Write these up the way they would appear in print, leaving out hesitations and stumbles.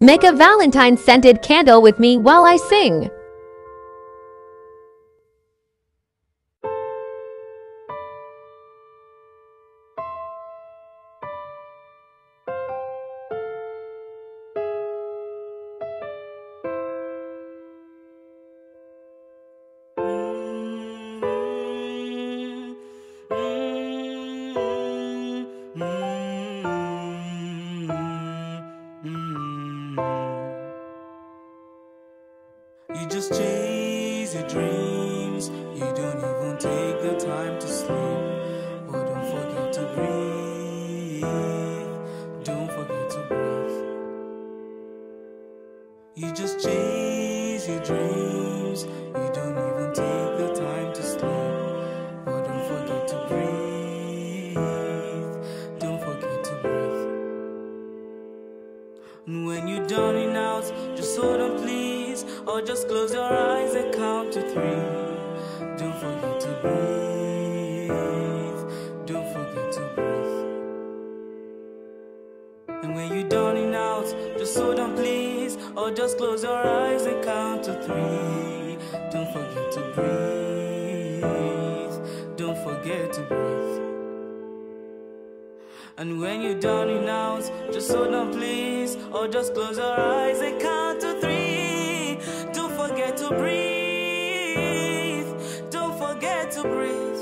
Make a valentine scented candle with me while I sing. You just chase your dreams. You don't even take the time to sleep. Oh, don't forget to breathe. Don't forget to breathe. You just chase your dreams. You don't even take the time to sleep. Oh, don't forget to breathe. Don't forget to breathe. And when you're done in out, just hold on, please. Or just close your eyes and count to 3. Don't forget to breathe. Don't forget to breathe. And when you're done and out, just hold on, please. Or just close your eyes and count to 3. Don't forget to breathe. Don't forget to breathe. And when you're done and out, just hold on, please. Or just close your eyes and count to 3. Don't forget to breathe. Don't forget to breathe.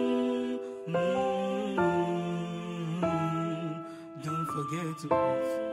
Don't forget to breathe.